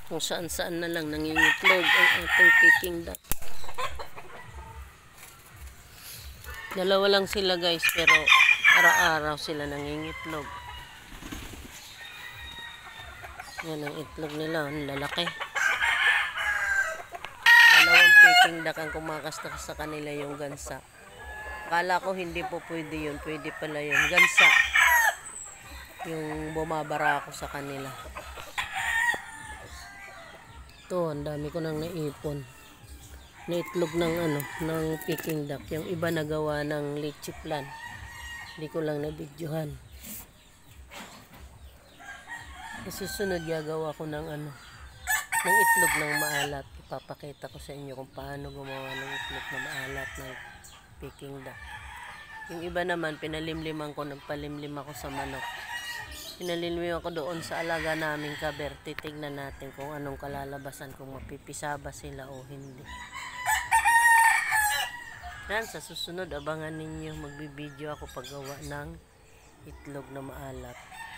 Kung saan saan na lang nangingitlog ang ating Peking duck. Dalawa lang sila guys, pero araw-araw sila nangingitlog. Yan ang itlog nila, ang lalaki. Dalawang Peking duck ang kumakastak sa kanila, yung gansa. Akala ko hindi po pwede yun, pwede pala yun. Gansa yung bumabara ako sa kanila. Ito, ang dami ko nang naipon na itlog ng ng Peking duck. Yung iba nagawa ng leche plan, hindi ko lang nabidyohan. Susunod gagawa ko ng ng itlog ng maalat. Ipapakita ko sa inyo kung paano gumawa ng itlog na maalat ng Peking duck. Yung iba naman pinalimliman ko, nagpalimlim ako sa manok. Pinalimlim ako doon sa alaga naming kaber. Titignan natin kung anong kalalabasan, kung mapipisaba sila o hindi. Yan, sa susunod abangan ninyo, magbibideo ako paggawa ng itlog na maalat.